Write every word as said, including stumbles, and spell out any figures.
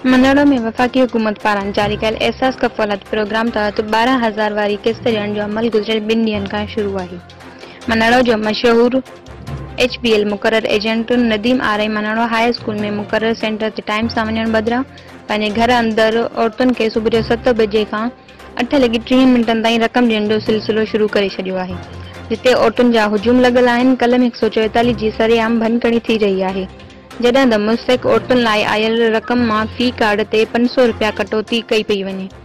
मनोड़ा में वफ़ाक़ी हुकूमत पारां जारी कयल एहसास कफ़ालत प्रोग्राम तहत बारह हज़ार वारी किस्त ॾियण जो अमल गुज़िरियल ॿिनि ॾींहनि खां शुरू आहे। मनोड़ा जो मशहूर एच बी एल मुक़रर एजेंट नदीम आरई मनोड़ा हाई स्कूल में मुक़रर सेंटर ते टाइम सां वञण बदिरां पंहिंजे घर अंदर औरतुनि खे सुबुह जो सत बजे खां अठ लॻी टीह मिंटनि ताईं रक़म ॾियण जो सिलसिलो शुरू करे छॾियो आहे, जिते औरतुनि जा हुजूम लॻल आहिनि। कल में हिकु सौ चोएतालीह जी सरेआम भनकड़ी थी रही आहे, जॾहिं त मुस्तहिक़ औरतुनि लाइ आयल रक़म मां फी कार्ड ते पंज सौ रुपया कटौती कई पई वञे।